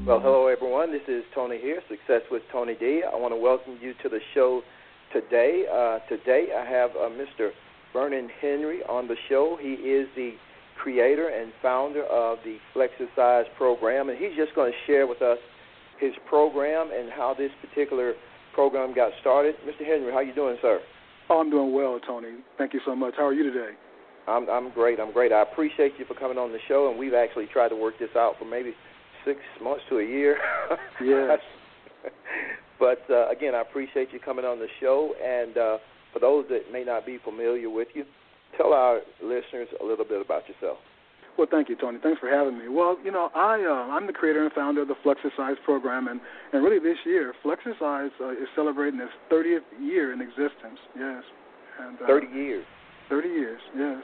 Well, hello, everyone. This is Tony here, Success with Tony D. I want to welcome you to the show today. Today I have Mr. Vernon Henry on the show. He is the creator and founder of the Flexercise program, and he's just going to share with us his program and how this particular program got started. Mr. Henry, how you doing, sir? Oh, I'm doing well, Tony. Thank you so much. How are you today? I'm great. I appreciate you for coming on the show, and we've actually tried to work this out for maybe 6 months to a year. Yes. But, again, I appreciate you coming on the show. And for those that may not be familiar with you, tell our listeners a little bit about yourself. Well, thank you, Tony. Thanks for having me. Well, I'm the creator and founder of the Flexercise program, and really this year, Flexercise is celebrating its 30th year in existence, yes. And, 30 years? 30 years, yes.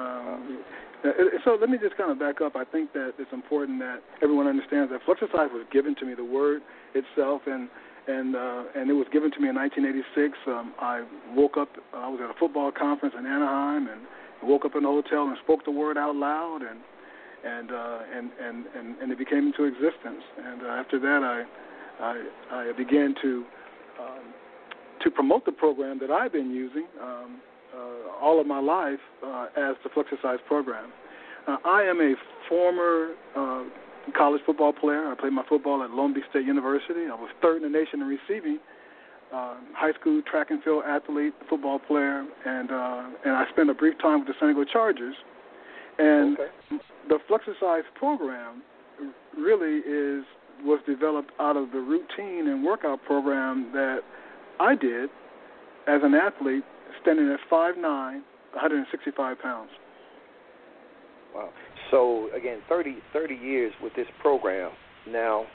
So let me just kind of back up. I think that it's important that everyone understands that Flexercise was given to me, the word itself, and it was given to me in 1986. I woke up. I was at a football conference in Anaheim, and woke up in a hotel and spoke the word out loud, and it became into existence. And after that, I began to promote the program that I've been using all of my life as the Flexercise program. I am a former college football player. I played my football at Long Beach State University. I was third in the nation in receiving. High school track and field athlete, football player, and I spent a brief time with the San Diego Chargers. And the Flexercise program really was developed out of the routine and workout program that I did as an athlete, standing at 5'9", 165 pounds. Wow. So, again, 30 years with this program. Now,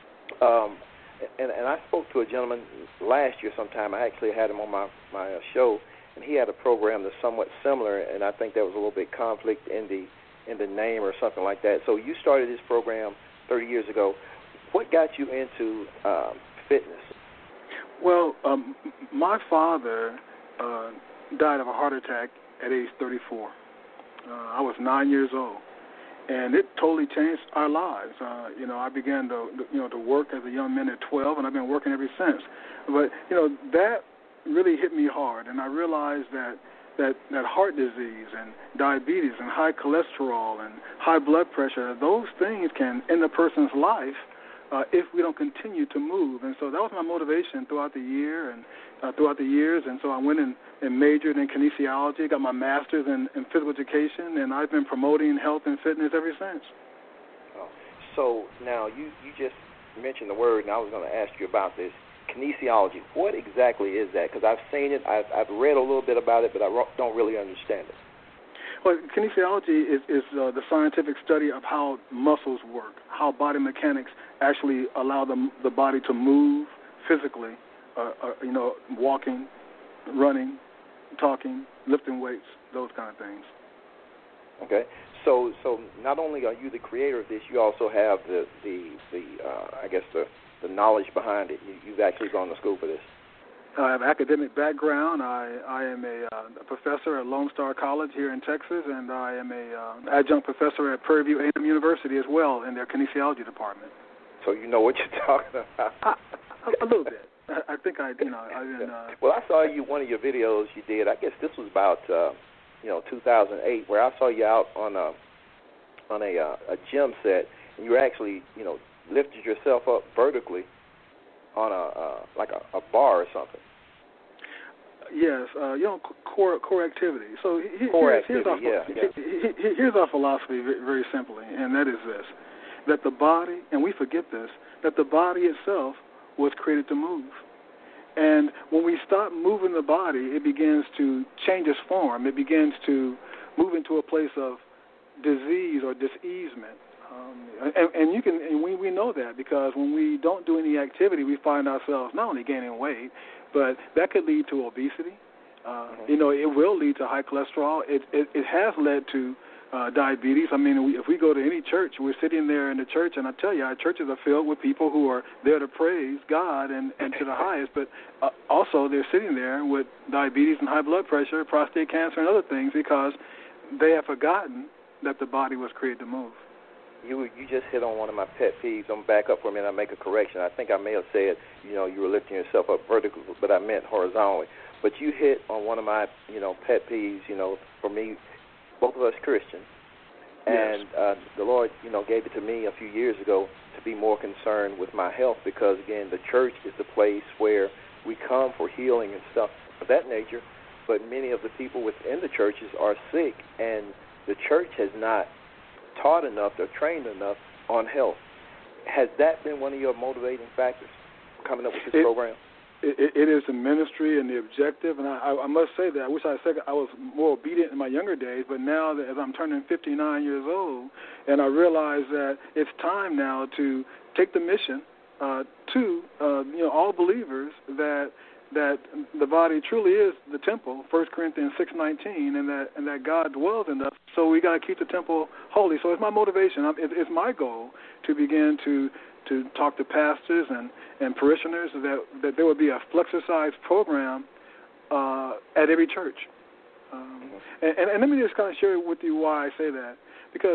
and I spoke to a gentleman last year sometime. I actually had him on my show, and he had a program that's somewhat similar, and I think there was a little bit conflict in the name or something like that. So you started this program 30 years ago. What got you into fitness? Well, my father died of a heart attack at age 34. I was 9 years old, and it totally changed our lives. I began to work as a young man at 12, and I've been working ever since. But that really hit me hard, and I realized that heart disease and diabetes and high cholesterol and high blood pressure, those things can end a person's life if we don't continue to move. And so that was my motivation throughout the year and throughout the years. And so I went and majored in kinesiology, got my master's in physical education, and I've been promoting health and fitness ever since. Oh. So now you just mentioned the word, and I was going to ask you about this, kinesiology. What exactly is that? Because I've seen it, I've read a little bit about it, but I don't really understand it. Well, kinesiology is the scientific study of how muscles work, how body mechanics actually allow the body to move physically, walking, running, talking, lifting weights, those kind of things. Okay. So not only are you the creator of this, you also have the knowledge behind it. You've actually gone to school for this. I have an academic background. I am a professor at Lone Star College here in Texas, and I am an adjunct professor at Prairie View A&M University as well in their kinesiology department. So you know what you're talking about. A little bit. I think I've been... Well, I saw one of your videos you did. I guess this was about 2008, where I saw you out on a gym set, and you were actually lifted yourself up vertically on a bar or something. Yes, core activity. So here's our philosophy very simply, and that is this: that the body, and we forget this, that the body itself was created to move. And when we stop moving the body, it begins to change its form. It begins to move into a place of disease or diseasement. And we know that because when we don't do any activity, we find ourselves not only gaining weight, but that could lead to obesity. It will lead to high cholesterol. It has led to diabetes. I mean, if we go to any church, we're sitting there in the church, and I tell you, our churches are filled with people who are there to praise God and to the highest, but also they're sitting there with diabetes and high blood pressure, prostate cancer, and other things because they have forgotten that the body was created to move. You just hit on one of my pet peeves. I'm back up for a minute. I make a correction. I think I may have said, you were lifting yourself up vertically, but I meant horizontally. But you hit on one of my, pet peeves. For me, both of us Christians, and the Lord, gave it to me a few years ago to be more concerned with my health because, again, the church is the place where we come for healing and stuff of that nature. But many of the people within the churches are sick, and the church has not taught enough or trained enough on health. Has that been one of your motivating factors coming up with this program? It is the ministry and the objective, and I must say that I wish I said I was more obedient in my younger days, but now that as I'm turning 59 years old, and I realize that it's time now to take the mission to all believers that the body truly is the temple, 1 Corinthians 6:19, and that God dwells in us. So we got to keep the temple holy. So it's my motivation. It's my goal to begin to talk to pastors and parishioners that there would be a Flexercise program at every church. And let me just kind of share with you why I say that, because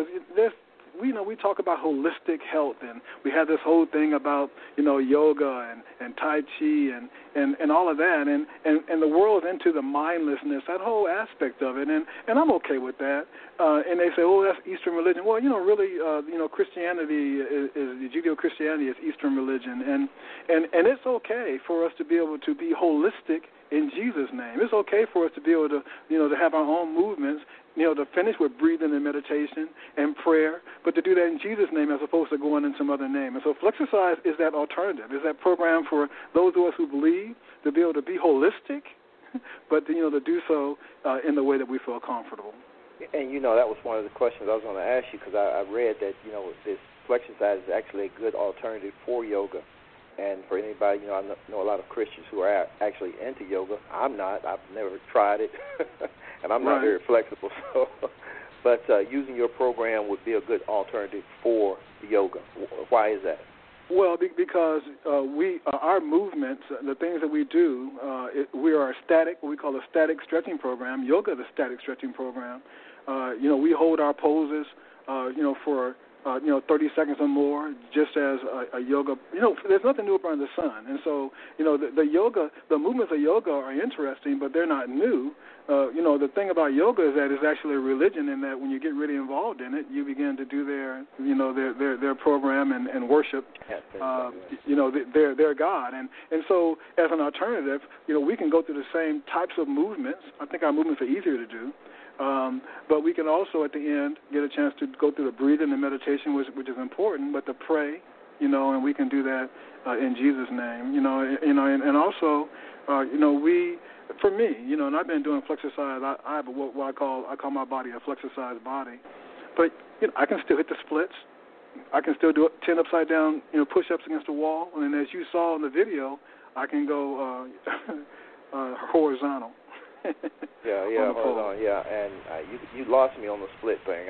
we talk about holistic health, and we have this whole thing about yoga and tai chi and all of that, and the world's into the mindlessness, that whole aspect of it, and I'm okay with that. And they say, oh, that's Eastern religion. Well, really, Christianity is Judeo-Christianity is Eastern religion, and it's okay for us to be able to be holistic in Jesus' name. It's okay for us to be able to to have our own movements, to finish with breathing and meditation and prayer, but to do that in Jesus' name as opposed to going in some other name. And so Flexercise is that alternative, is that program for those of us who believe to be able to be holistic, but to do so in the way that we feel comfortable. And that was one of the questions I was going to ask you, because I read that this Flexercise is actually a good alternative for yoga. And for anybody, I know a lot of Christians who are actually into yoga. I'm not. I've never tried it, and I'm not very flexible. So, but using your program would be a good alternative for yoga. Why is that? Well, because our movements, the things that we do, we are what we call a static stretching program. Yoga is a static stretching program. We hold our poses, for 30 seconds or more, just as a yoga. There's nothing new up under the sun. And so, the movements of yoga are interesting, but they're not new. The thing about yoga is that it's actually a religion, in that when you get really involved in it, you begin to do their program and worship, their God. And so, as an alternative, we can go through the same types of movements. I think our movements are easier to do. But we can also, at the end, get a chance to go through the breathing and meditation, which is important, but to pray, and we can do that in Jesus' name, and also, for me, and I've been doing Flexercise. I have what I call my body a Flexercise body, but I can still hit the splits. I can still do 10 upside down, push-ups against the wall, and as you saw in the video, I can go horizontal. Hold on, and you lost me on the split thing.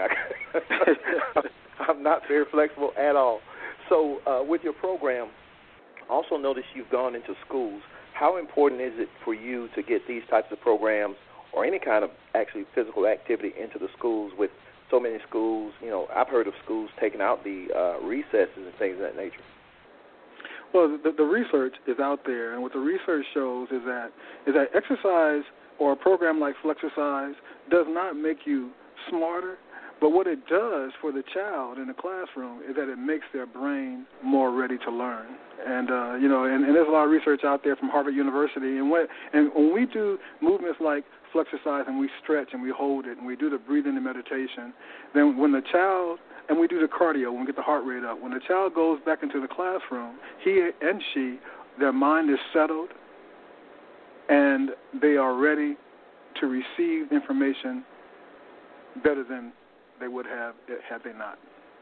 I'm not very flexible at all. So with your program, also notice you've gone into schools. How important is it for you to get these types of programs or any kind of actually physical activity into the schools? With so many schools, I've heard of schools taking out the recesses and things of that nature. Well, the research is out there, and what the research shows is that exercise or a program like Flexercise does not make you smarter, but what it does for the child in the classroom is that it makes their brain more ready to learn. And and there's a lot of research out there from Harvard University. And when we do movements like Flexercise and we stretch and we hold it and we do the breathing and meditation, then when the child and we do the cardio, when we get the heart rate up, when the child goes back into the classroom, he and she, their mind is settled, and they are ready to receive information better than they would have had they not.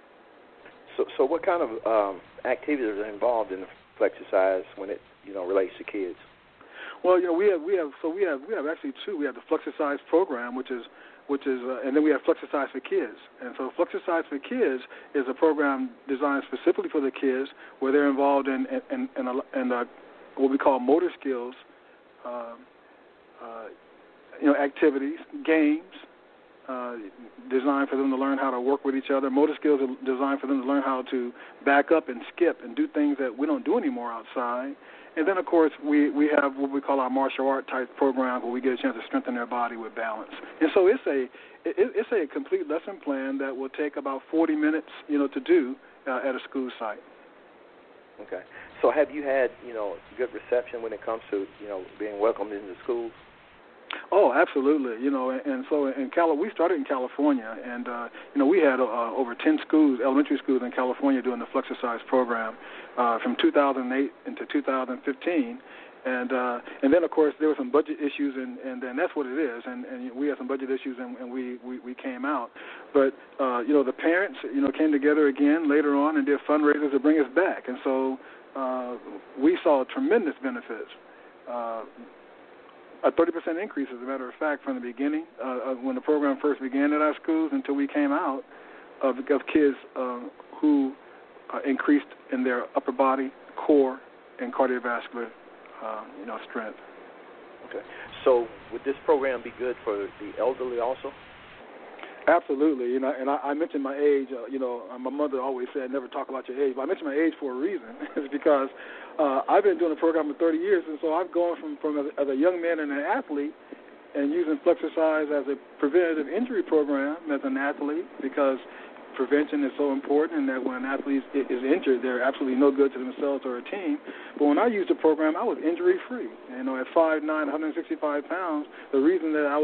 So what kind of activities are involved in the Flexercise when it relates to kids? Well, we have actually two. We have the Flexercise program, which is and then we have Flexercise for Kids. And so Flexercise for Kids is a program designed specifically for the kids, where they're involved in what we call motor skills, activities, games, designed for them to learn how to work with each other. Motor skills are designed for them to learn how to back up and skip and do things that we don't do anymore outside. And then, of course, we have what we call our martial art type program where we get a chance to strengthen their body with balance. And so it's a complete lesson plan that will take about 40 minutes, to do at a school site. Okay. So have you had, good reception when it comes to, being welcomed into schools? Oh, absolutely. And so we started in California, and we had over 10 schools, elementary schools in California, doing the Flexercise program from 2008 into 2015. And then, of course, there were some budget issues, and then that's what it is. And we had some budget issues, and we came out. But, the parents, came together again later on and did fundraisers to bring us back. And so we saw tremendous benefits. A 30% increase, as a matter of fact, from the beginning, when the program first began at our schools until we came out, of kids who increased in their upper body, core, and cardiovascular strength. Okay. So would this program be good for the elderly also? Absolutely. And I mentioned my age. My mother always said, never talk about your age. But I mentioned my age for a reason. It's because I've been doing the program for 30 years, and so I've gone from as a young man and an athlete and using Flexercise as a preventative injury program as an athlete, because prevention is so important, and that when an athlete is injured, they're absolutely no good to themselves or a team. But when I used the program, I was injury-free. At 5'9", 165 pounds, one of the reasons I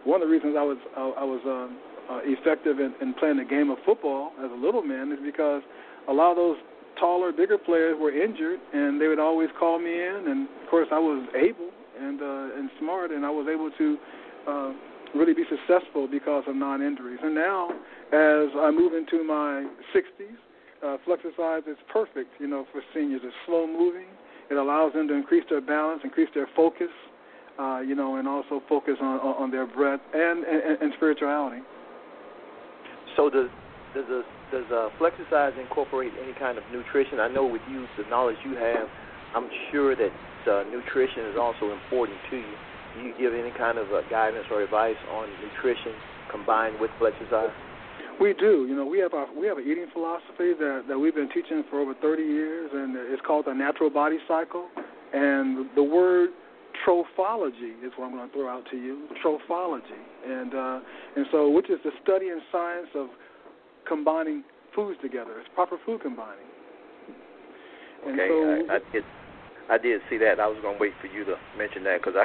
was effective in playing the game of football as a little man is because a lot of those taller, bigger players were injured, and they would always call me in. And of course, I was able and smart, and I was able to really be successful because of non-injuries. And now, as I move into my 60s, Flexercise is perfect, for seniors. It's slow moving. It allows them to increase their balance, increase their focus, and also focus on their breath and spirituality. So does Flexercise incorporate any kind of nutrition? I know with you, the knowledge you have, I'm sure that nutrition is also important to you. Do you give any kind of guidance or advice on nutrition combined with Flexercise? We do. We have an eating philosophy that we've been teaching for over 30 years, and it's called the natural body cycle. And the word trophology is what I'm going to throw out to you. Trophology, and so which is the study and science of combining foods together. It's proper food combining. And okay, so, I did see that. I was going to wait for you to mention that because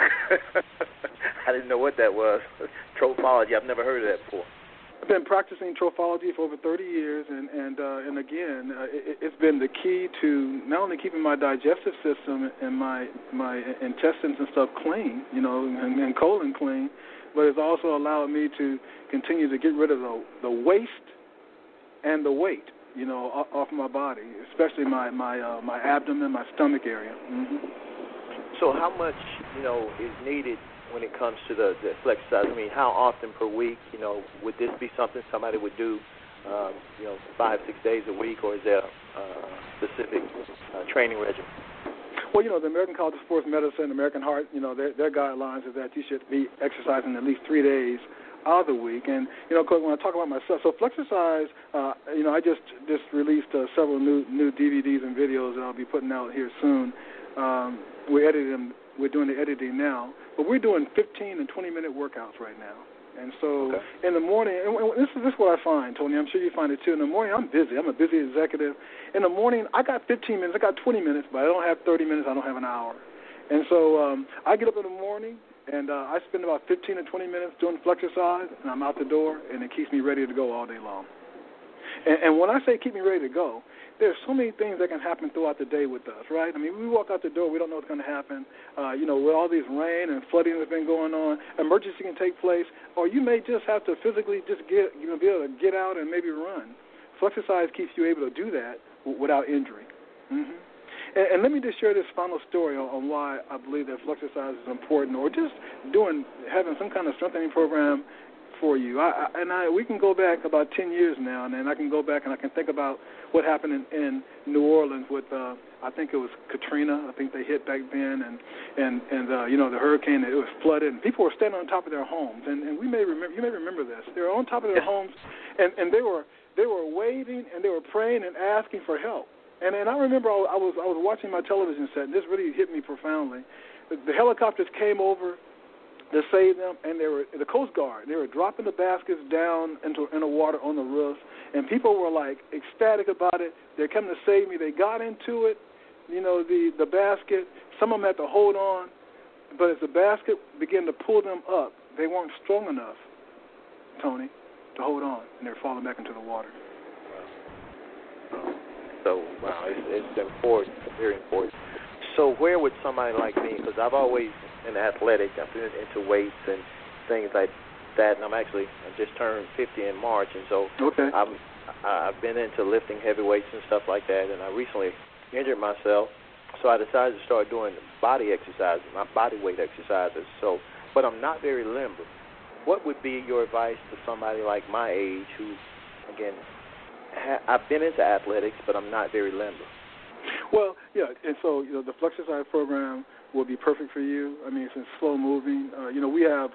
I didn't know what that was. Trophology. I've never heard of that before. I've been practicing trophology for over 30 years, and again, it's been the key to not only keeping my digestive system and my intestines and stuff clean, and colon clean, but it's also allowed me to continue to get rid of the waste and the weight, off my body, especially my abdomen, my stomach area. Mm-hmm. So how much, is needed when it comes to the Flexercise? I mean, how often per week, would this be something somebody would do, 5-6 days a week, or is there a specific training regimen? Well, the American College of Sports Medicine, American Heart, their guidelines is that you should be exercising at least 3 days out of the week. And, because when I talk about myself, so Flexercise, I just released several new DVDs and videos that I'll be putting out here soon. We're doing the editing now, but we're doing 15 and 20-minute workouts right now. And so in the morning, and this is what I find, Tony, I'm sure you find it too. In the morning, I'm busy. I'm a busy executive. In the morning, I got 15 minutes. I got 20 minutes, but I don't have 30 minutes. I don't have an hour. And so I get up in the morning, and I spend about 15 to 20 minutes doing Flexercise, and I'm out the door, and it keeps me ready to go all day long. And when I say keep me ready to go, there's so many things that can happen throughout the day with us, right? I mean, we walk out the door, we don't know what's going to happen. With all these rain and flooding that's been going on, emergency can take place, or you may just have to physically just be able to get out and maybe run. Flexercise keeps you able to do that without injury. Mm-hmm. And let me just share this final story on why I believe that Flexercise is important, or just having some kind of strengthening program for you. We can go back about 10 years now, and then I can go back and I can think about what happened in New Orleans with I think it was Katrina. I think they hit back then, and the hurricane. It was flooded, and people were standing on top of their homes, and you may remember this. They were on top of their homes, and they were waving and they were praying and asking for help. And I remember I was watching my television set, and this really hit me profoundly. The helicopters came over to save them, and they were the Coast Guard. They were dropping the baskets down into the water on the roof, and people were like ecstatic about it. They're coming to save me. They got into it, the basket. Some of them had to hold on, but as the basket began to pull them up, they weren't strong enough, Tony, to hold on, and they're falling back into the water. So, wow, it's important, very important. So where would somebody like me, because I've always been athletic, I've been into weights and things like that, and I just turned 50 in March, and so I've been into lifting heavy weights and stuff like that, and I recently injured myself, so I decided to start doing body exercises, not body weight exercises. So, but I'm not very limber. What would be your advice to somebody like my age who, again, I've been into athletics, but I'm not very limber? Well, yeah, and so the Flexercise program will be perfect for you. I mean, it's slow moving. We have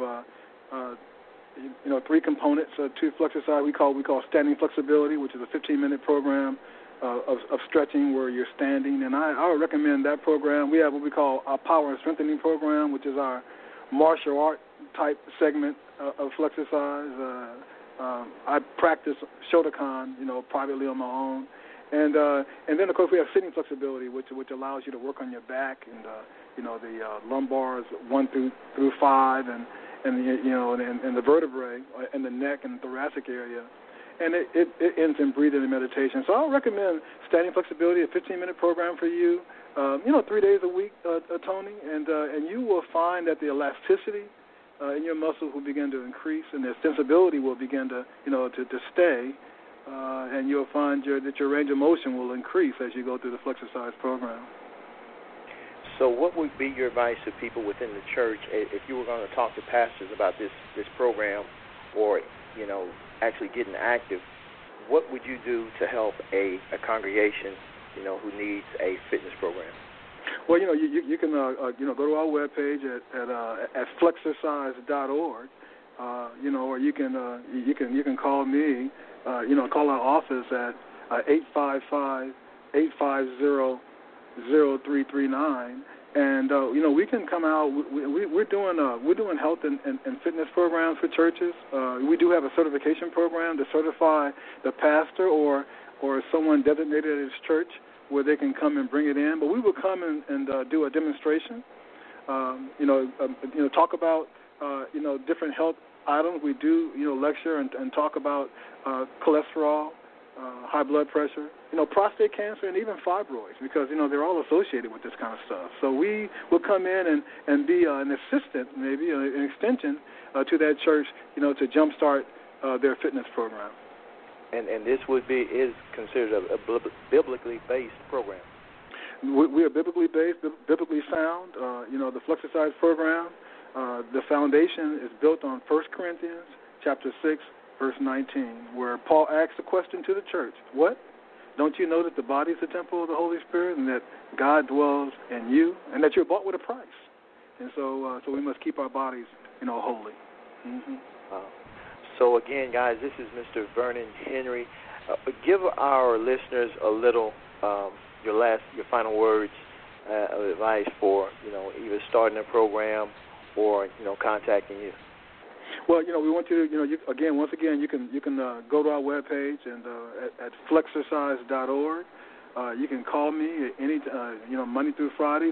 3 components to Flexercise. We call standing flexibility, which is a 15-minute program of stretching where you're standing, and I would recommend that program. We have what we call our power and strengthening program, which is our martial art type segment of Flexercise. I practice Shotokan, privately on my own. And then, of course, we have sitting flexibility, which allows you to work on your back and, the lumbars 1 through 5 and the vertebrae and the neck and thoracic area. And it ends in breathing and meditation. So I'll recommend standing flexibility, a 15-minute program for you, 3 days a week, Tony, and you will find that the elasticity in your muscles will begin to increase, and their sensibility will begin to stay, and you'll find that your range of motion will increase as you go through the Flexercise program. So what would be your advice to people within the church if you were going to talk to pastors about this program or, actually getting active? What would you do to help a congregation, who needs a fitness program? Well, you can go to our webpage at flexercise.org, or you can call me, call our office at 855-850-0339, and we can come out. We're doing health and fitness programs for churches. We do have a certification program to certify the pastor or someone designated at his church, where they can come and bring it in. But we will come and do a demonstration, talk about, different health items. We do, lecture and talk about cholesterol, high blood pressure, prostate cancer, and even fibroids, because, they're all associated with this kind of stuff. So we will come in and be an assistant, maybe an extension to that church, to jumpstart their fitness program. And this is considered a biblically based program. We are biblically based, biblically sound. The Flexercise program, the foundation is built on 1 Corinthians chapter 6, verse 19, where Paul asks a question to the church. What? Don't you know that the body is the temple of the Holy Spirit, and that God dwells in you, and that you're bought with a price? And so we must keep our bodies, holy. Mm-hmm. So again, guys, this is Mr. Vernon Henry. Give our listeners a little your final words of advice for either starting a program or contacting you. Well, we want you to once again you can go to our webpage and at flexercise.org. You can call me at any Monday through Friday,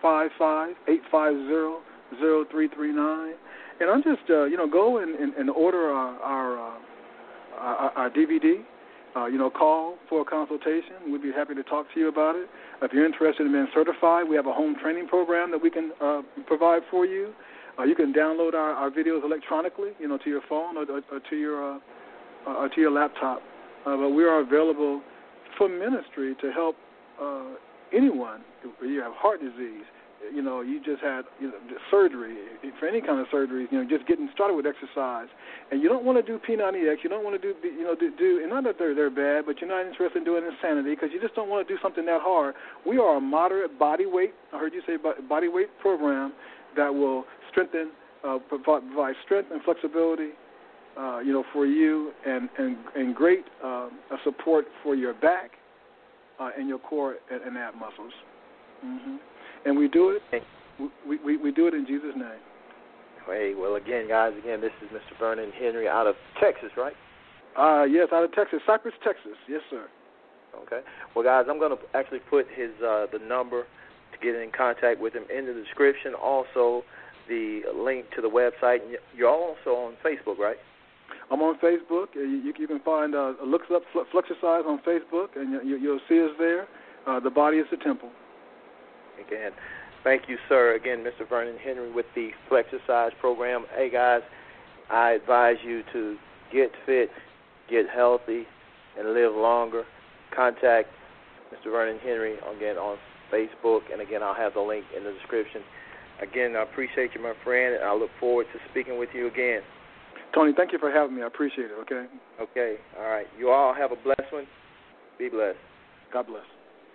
855-850-0339. And I'm just, go and order our DVD. Call for a consultation. We'd be happy to talk to you about it. If you're interested in being certified, we have a home training program that we can provide for you. You can download our videos electronically, to your phone or to your laptop. But we are available for ministry to help anyone. If you have heart disease, you just had surgery, for any kind of surgery, just getting started with exercise, and you don't want to do P90X, you don't want to do, and not that they're bad, but you're not interested in doing insanity because you just don't want to do something that hard. We are a moderate body weight, I heard you say body weight program that will strengthen, provide strength and flexibility, for you, and great support for your back and your core and ab muscles. Mm-hmm. And we do it. We do it in Jesus' name. Hey, well, again, guys, this is Mr. Vernon Henry out of Texas, right? Yes, out of Texas, Cypress, Texas. Yes, sir. Okay. Well, guys, I'm going to actually put his the number to get in contact with him in the description. Also, the link to the website. You're also on Facebook, right? I'm on Facebook. You can find look up Flexercise on Facebook, and you'll see us there. The body is the temple. Again, thank you, sir. Again, Mr. Vernon Henry with the Flexercise program. Hey, guys, I advise you to get fit, get healthy, and live longer. Contact Mr. Vernon Henry, again, on Facebook, and, again, I'll have the link in the description. Again, I appreciate you, my friend, and I look forward to speaking with you again. Tony, thank you for having me. I appreciate it, okay? Okay, all right. You all have a blessed one. Be blessed. God bless.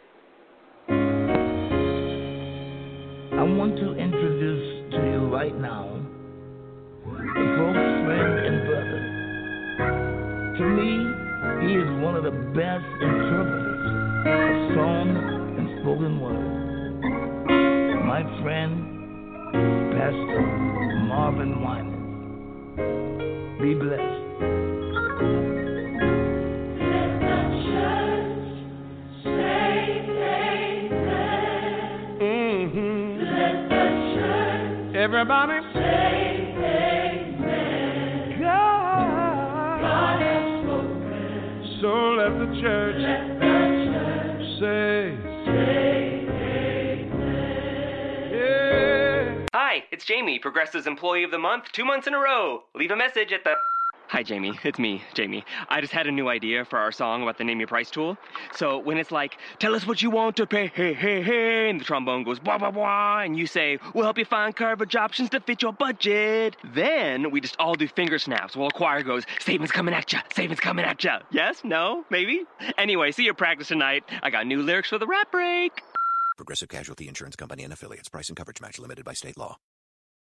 I want to introduce to you right now a close friend and brother. To me, he is one of the best interpreters of song and spoken word. My friend, Pastor Marvin Wyman. Be blessed. Everybody say amen. God has spoken. So let the church say amen. Yeah. Hi, it's Jamie, Progressive's Employee of the Month, 2 months in a row. Leave a message at the... Hi, Jamie. It's me, Jamie. I just had a new idea for our song about the Name Your Price tool. So when it's like, tell us what you want to pay, hey, hey, hey, and the trombone goes, blah, blah, blah, and you say, we'll help you find coverage options to fit your budget. Then we just all do finger snaps while a choir goes, savings coming at ya, savings coming at ya. Yes? No? Maybe? Anyway, see your practice tonight. I got new lyrics for the rap break. Progressive Casualty Insurance Company and Affiliates. Price and coverage match limited by state law.